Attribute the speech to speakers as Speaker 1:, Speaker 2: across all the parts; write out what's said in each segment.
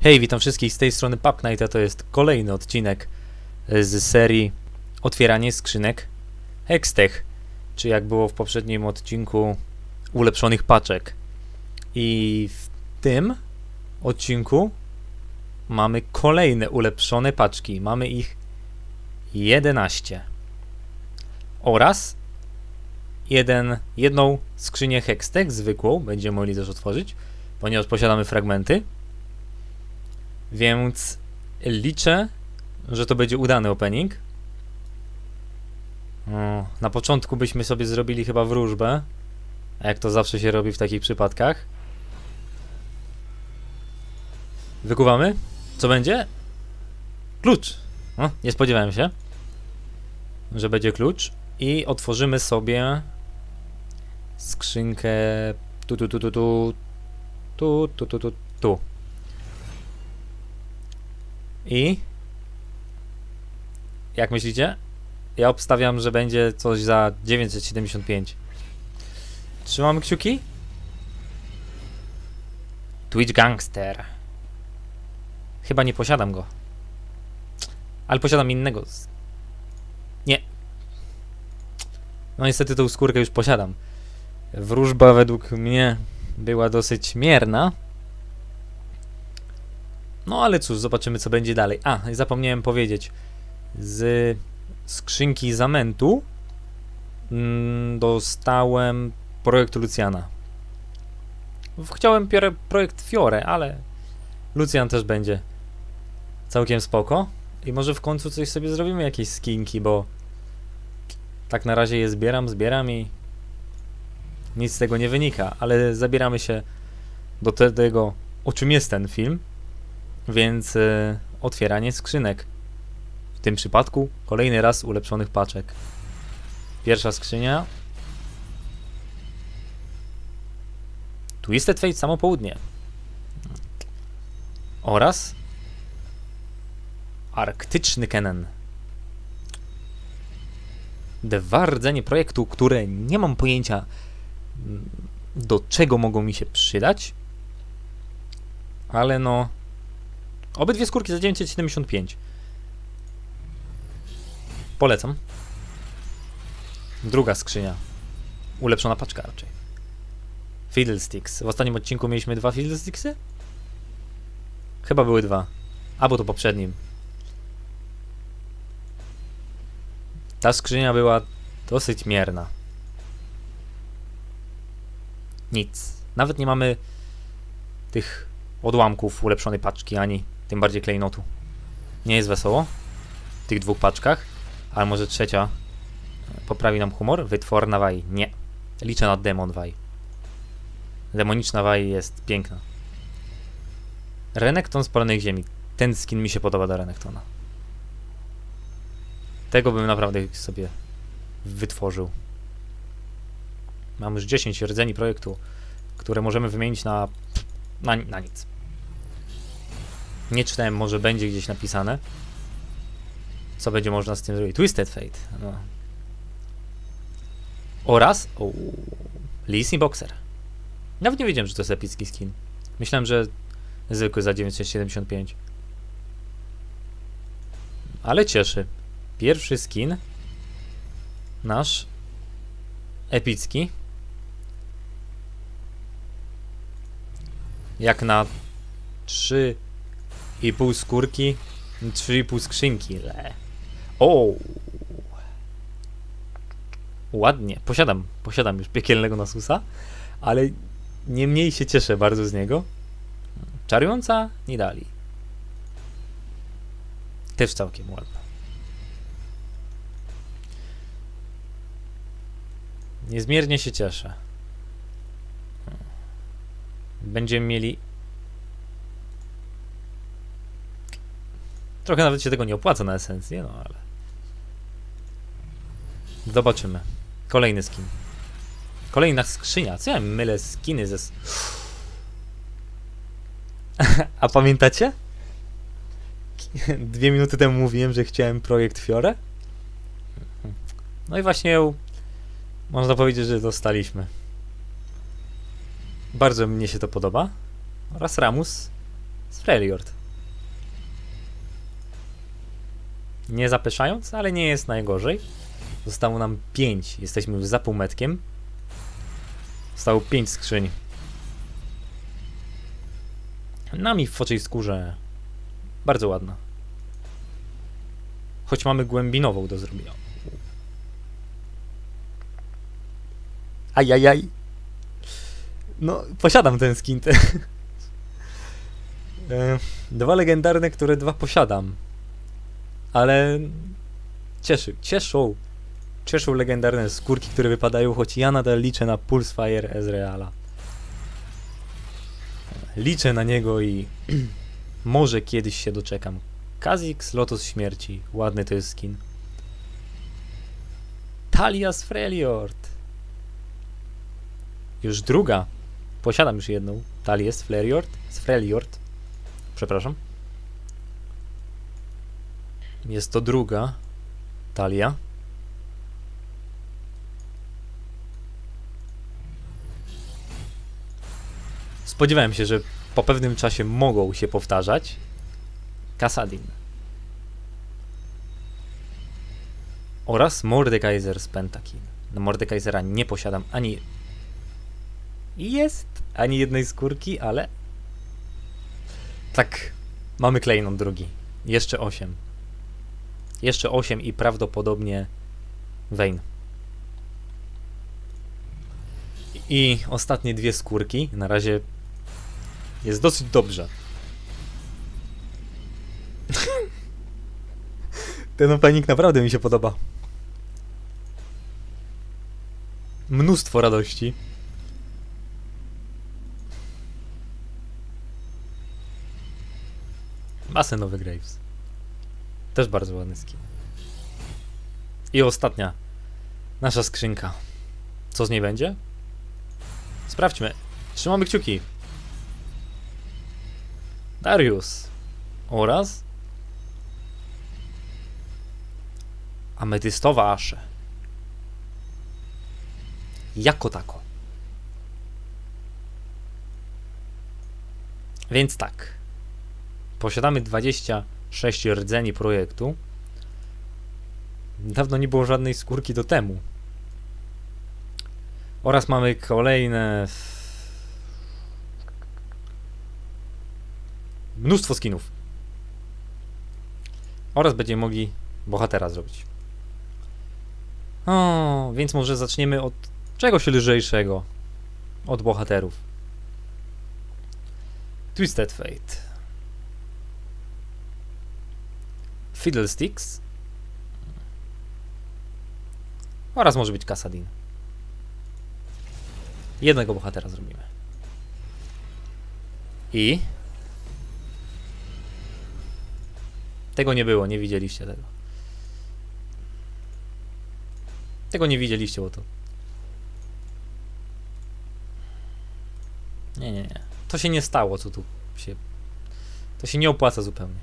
Speaker 1: Hej, witam wszystkich z tej strony PubKnight, a to jest kolejny odcinek z serii Otwieranie skrzynek Hextech, czy jak było w poprzednim odcinku ulepszonych paczek. I w tym odcinku mamy kolejne ulepszone paczki, mamy ich 11 oraz jedną skrzynię Hextech zwykłą, będziemy mogli też otworzyć, ponieważ posiadamy fragmenty. Więc liczę, że to będzie udany opening. Na początku byśmy sobie zrobili chyba wróżbę, a jak to zawsze się robi w takich przypadkach. Wykuwamy? Co będzie? Klucz! Nie spodziewałem się, że będzie klucz. I otworzymy sobie skrzynkę tu. I jak myślicie? Ja obstawiam, że będzie coś za 975. Trzymamy kciuki? Twitch Gangster. Chyba nie posiadam go. Ale posiadam innego. Nie. No niestety tą skórkę już posiadam. Wróżba według mnie była dosyć mierna. No ale cóż, zobaczymy co będzie dalej. Zapomniałem powiedzieć. Z skrzynki Zamentu dostałem projekt Luciana. Chciałem projekt Fiore, ale Lucian też będzie całkiem spoko. I może w końcu coś sobie zrobimy, jakieś skinki, bo tak na razie je zbieram i nic z tego nie wynika. Ale zabieramy się do tego, o czym jest ten film. Więc otwieranie skrzynek. W tym przypadku kolejny raz ulepszonych paczek. Pierwsza skrzynia. Twisted Fate samo południe. Oraz Arktyczny Kennen. Dwa rdzenie projektu, które nie mam pojęcia do czego mogą mi się przydać. Ale no... Obydwie skórki za 975. Polecam. Druga skrzynia. Ulepszona paczka raczej. Fiddlesticks. W ostatnim odcinku mieliśmy 2 Fiddlesticksy? Chyba były 2. Albo to poprzednim. Ta skrzynia była dosyć mierna. Nic. Nawet nie mamy tych odłamków ulepszonej paczki, ani tym bardziej klejnotu. Nie jest wesoło w tych dwóch paczkach, ale może trzecia poprawi nam humor. Wytworna Wai. Nie. Liczę na Demon Wai. Demoniczna Wai jest piękna. Renekton z Palonej Ziemi. Ten skin mi się podoba do Renektona. Tego bym naprawdę sobie wytworzył. Mam już 10 rdzeni projektu, które możemy wymienić na nic. Nie czytałem, może będzie gdzieś napisane, co będzie można z tym zrobić. Twisted Fate. No. Oraz Lee Sin Boxer. Nawet nie wiedziałem, że to jest epicki skin. Myślałem, że zwykły za 975. Ale cieszy. Pierwszy skin nasz epicki. Jak na 3,5 skórki, 3,5 skrzynki. Ładnie. Posiadam już piekielnego Nasusa, ale nie mniej się cieszę bardzo z niego. Czarująca Nidali. Też całkiem ładna. Niezmiernie się cieszę. Będziemy mieli... Trochę nawet się tego nie opłaca na esencję, no ale... Zobaczymy. Kolejny skin. Kolejna skrzynia. Co ja mylę skiny ze... A pamiętacie? 2 minuty temu mówiłem, że chciałem projekt Fiore. No i właśnie ją... Można powiedzieć, że dostaliśmy. Bardzo mnie się to podoba. Oraz Ramus z Freljord. Nie zapeszając, ale nie jest najgorzej. Zostało nam 5. Jesteśmy już za półmetkiem. Zostało 5 skrzyń. Nami w foczej skórze. Bardzo ładna. Choć mamy głębinową do zrobienia. Ajajaj. No, posiadam ten skin. Dwa legendarne, które dwa posiadam. Ale cieszą legendarne skórki, które wypadają, choć ja nadal liczę na Pulsefire Ezreala. Liczę na niego i może kiedyś się doczekam. Kha'Zix, Lotos Śmierci. Ładny to jest skin. Talia z Freljord. Już druga. Posiadam już jedną. Talię z Freljord. Przepraszam. Jest to druga talia. Spodziewałem się, że po pewnym czasie mogą się powtarzać. Kassadin. Oraz Mordekaiser z Pentakill. Na Mordekaisera nie posiadam ani... ani jednej skórki, ale... Tak, mamy Klejnon drugi. Jeszcze 8. Jeszcze 8 i prawdopodobnie Vayne. I ostatnie 2 skórki. Na razie jest dosyć dobrze. Ten opening naprawdę mi się podoba. Mnóstwo radości. Masę nowych Graves. Też bardzo ładny skin. I ostatnia. Nasza skrzynka. Co z niej będzie? Sprawdźmy. Trzymamy kciuki. Darius. Oraz ametystowa Ashe. Jako tako. Więc tak. Posiadamy 26 rdzeni projektu. Dawno nie było żadnej skórki do temu. Oraz mamy kolejne... mnóstwo skinów. Oraz będziemy mogli bohatera zrobić. O, więc może zaczniemy od czegoś lżejszego. Od bohaterów. Twisted Fate. Fiddlesticks. Oraz może być Kassadin. Jednego bohatera zrobimy. I... tego nie było, nie widzieliście tego. Tego nie widzieliście, bo to... Nie. To się nie stało, co tu się... To się nie opłaca zupełnie.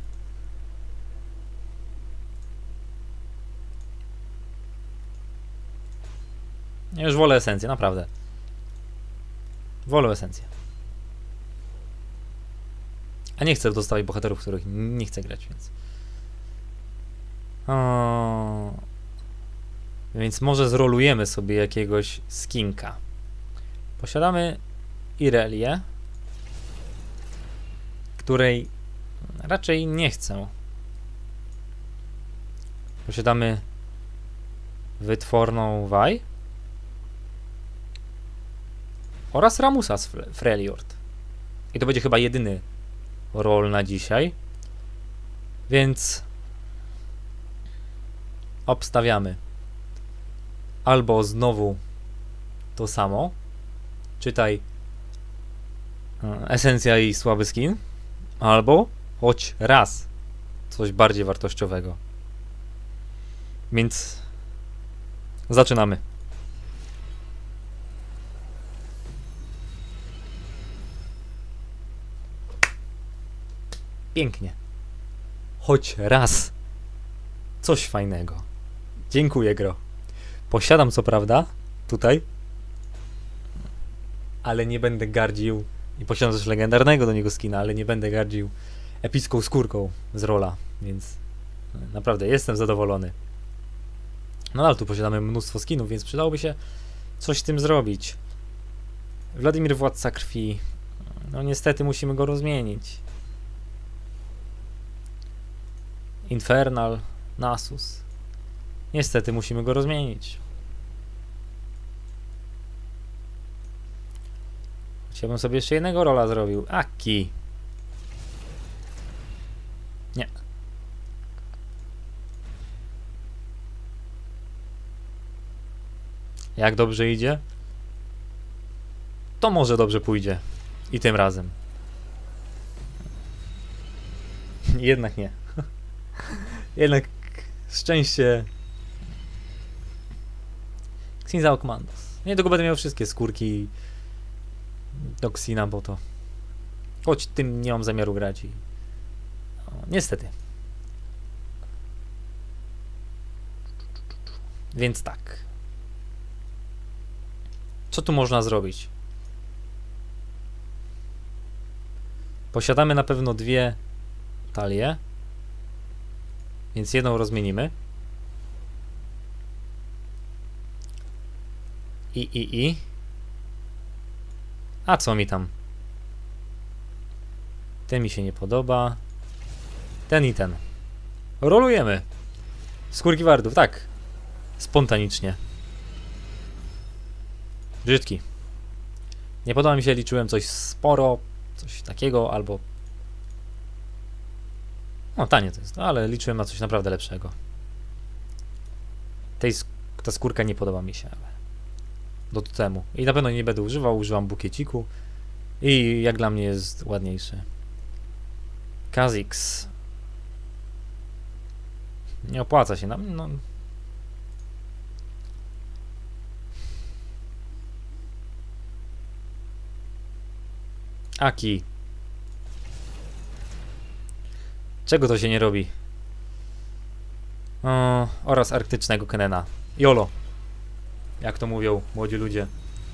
Speaker 1: Ja już wolę esencję, naprawdę. Wolę esencję. A nie chcę dostawać bohaterów, których nie chcę grać, więc... Więc może zrolujemy sobie jakiegoś skinka. Posiadamy Irelię, której raczej nie chcę. Posiadamy wytworną Vaj oraz Ramusa z Freljord. I to będzie chyba jedyny rol na dzisiaj. Więc obstawiamy albo znowu to samo, czytaj esencja i słaby skin, albo choć raz coś bardziej wartościowego. Więc zaczynamy. Pięknie. Choć raz coś fajnego. Dziękuję, gro. Posiadam co prawda tutaj, ale nie będę gardził I posiadam też legendarnego do niego skina, ale nie będę gardził epicką skórką z rola, więc naprawdę jestem zadowolony. No ale tu posiadamy mnóstwo skinów, więc przydałoby się coś z tym zrobić. Władimir Władca Krwi. No niestety musimy go rozmienić. Infernal Nasus. Niestety musimy go rozmienić. Chciałbym sobie jeszcze jednego rola zrobił. Aki. Nie. Jak dobrze idzie? To może dobrze pójdzie. I tym razem. Jednak nie. Jednak szczęście. Xinzao Commandos. Niedługo będę miał wszystkie skórki do Xina, bo to choć tym nie mam zamiaru grać i niestety. Więc tak. Co tu można zrobić? Posiadamy na pewno dwie talie, więc jedną rozmienimy. A co mi tam? Ten mi się nie podoba. Ten i ten. Rolujemy. Skórki wardów, tak. Spontanicznie. Brzydki. Nie podoba mi się, liczyłem coś sporo, coś takiego, albo... No, tanie to jest, ale liczyłem na coś naprawdę lepszego. Ta skórka nie podoba mi się, ale... do temu. I na pewno nie będę używał, używam bukieciku. I jak dla mnie jest ładniejszy. Kha'Zix. Nie opłaca się nam, no... Aki. Czego to się nie robi? O, oraz arktycznego Kenena. YOLO. Jak to mówią młodzi ludzie.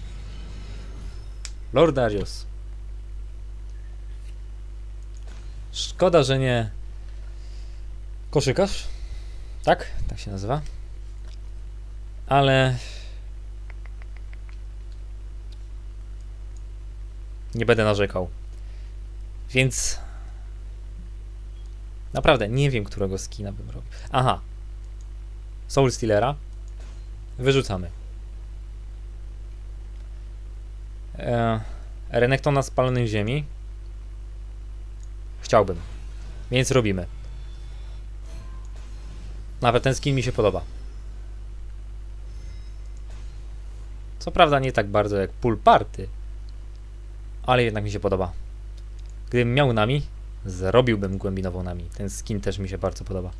Speaker 1: Lord Darius. Szkoda, że nie... Koszykarz? Tak? Tak się nazywa. Ale... nie będę narzekał. Więc... naprawdę nie wiem, którego skina bym robił. Aha. Soul Stealera. Wyrzucamy. Renektona spalonych ziemi. Chciałbym. Więc robimy. Nawet ten skin mi się podoba. Co prawda nie tak bardzo jak Pool Party, ale jednak mi się podoba. Gdybym miał nami, zrobiłbym głębinową nami. Ten skin też mi się bardzo podoba.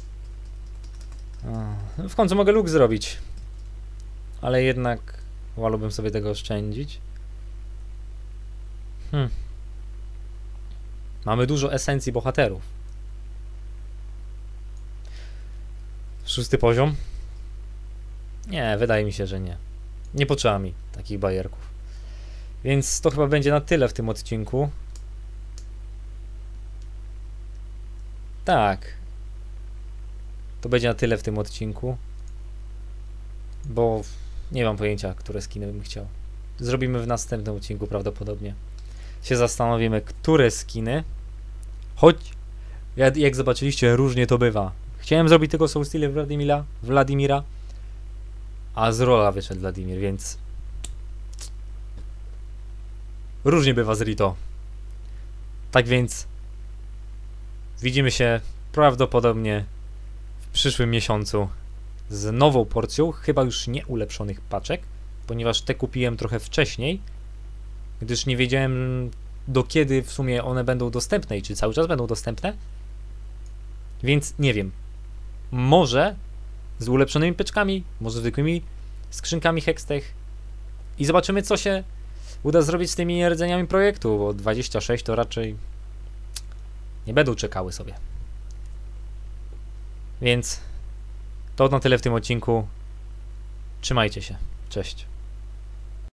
Speaker 1: W końcu mogę look zrobić. Ale jednak wolałbym sobie tego oszczędzić. Mamy dużo esencji bohaterów. 6. poziom? Nie, wydaje mi się, że nie. Nie potrzeba mi takich bajerków. Więc to chyba będzie na tyle w tym odcinku. Tak. To będzie na tyle w tym odcinku. Bo nie mam pojęcia, które skiny bym chciał. Zrobimy w następnym odcinku prawdopodobnie. Się zastanowimy, które skiny. Choć, jak zobaczyliście, różnie to bywa. Chciałem zrobić tylko Soul Stealer Wladimira, a z rola wyszedł Wladimir, więc różnie bywa z Rito. Tak więc widzimy się prawdopodobnie w przyszłym miesiącu z nową porcją, chyba już nie ulepszonych paczek, ponieważ te kupiłem trochę wcześniej, gdyż nie wiedziałem, do kiedy w sumie one będą dostępne i czy cały czas będą dostępne. Więc nie wiem. Może z ulepszonymi peczkami, może zwykłymi skrzynkami Hextech i zobaczymy, co się uda zrobić z tymi rdzeniami projektu, bo 26 to raczej nie będą czekały sobie. Więc to na tyle w tym odcinku. Trzymajcie się. Cześć.